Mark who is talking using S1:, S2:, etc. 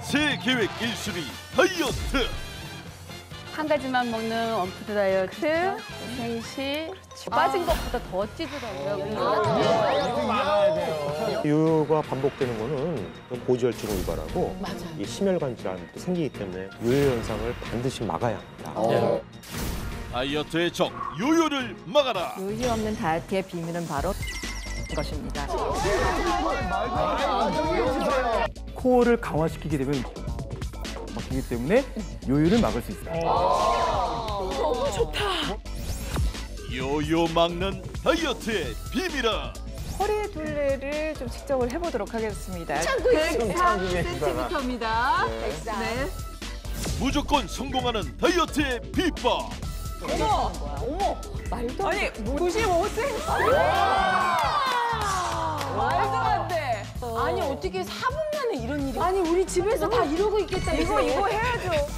S1: 새 계획 1순위 다이어트.
S2: 한 가지만 먹는 원푸드 다이어트, 생시. 빠진 것보다 더 찌더라고요.
S3: 요요가 반복되는 거는 고지혈증을 유발하고 이 심혈관 질환도 생기기 때문에 요요 현상을 반드시 막아야 합니다.
S1: 다이어트의 적 요요를 막아라.
S4: 요요 없는 다이어트의 비밀은 바로 것입니다.
S5: 코어를 강화시키게 되면 막히기 때문에 요요를 막을 수 있어요.
S4: 너무 좋다.
S1: 요요 막는 다이어트의 비밀은
S6: 허리 둘레를 좀 측정을 해보도록 하겠습니다.
S4: 104cm입니다. 네.
S1: 무조건 성공하는 다이어트의 비법.
S4: 말도
S6: 아니, 95cm. 말도 안 돼.
S4: 아니 어떻게 4분 만에 이런 일이?
S6: 아니, 우리 집에서 다 이러고 있겠다. 이거 해야죠.